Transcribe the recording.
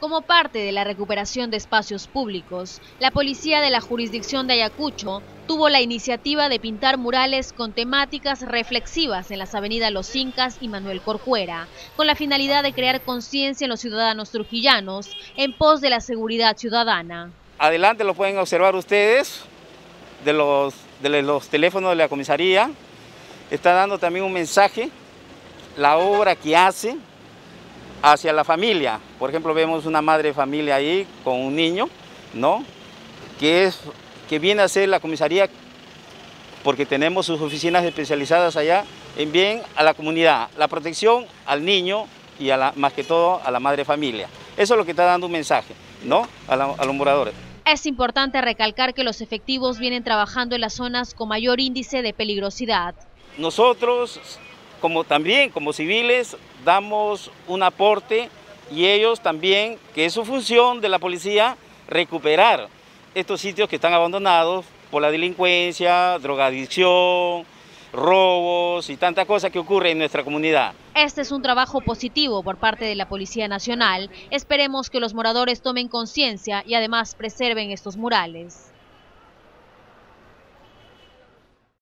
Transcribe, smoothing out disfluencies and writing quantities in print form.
Como parte de la recuperación de espacios públicos, la policía de la jurisdicción de Ayacucho tuvo la iniciativa de pintar murales con temáticas reflexivas en las avenidas Los Incas y Manuel Corcuera, con la finalidad de crear conciencia en los ciudadanos trujillanos en pos de la seguridad ciudadana. Adelante lo pueden observar ustedes de los teléfonos de la comisaría. Está dando también un mensaje, la obra que hace hacia la familia. Por ejemplo, vemos una madre de familia ahí con un niño, ¿no? Que viene a ser la comisaría porque tenemos sus oficinas especializadas allá en bien a la comunidad, la protección al niño y más que todo a la madre de familia. Eso es lo que está dando un mensaje, ¿no? A los moradores. Es importante recalcar que los efectivos vienen trabajando en las zonas con mayor índice de peligrosidad. Nosotros, también como civiles, damos un aporte y ellos también, que es su función de la policía, recuperar estos sitios que están abandonados por la delincuencia, drogadicción, robos y tanta cosa que ocurre en nuestra comunidad. Este es un trabajo positivo por parte de la Policía Nacional. Esperemos que los moradores tomen conciencia y además preserven estos murales.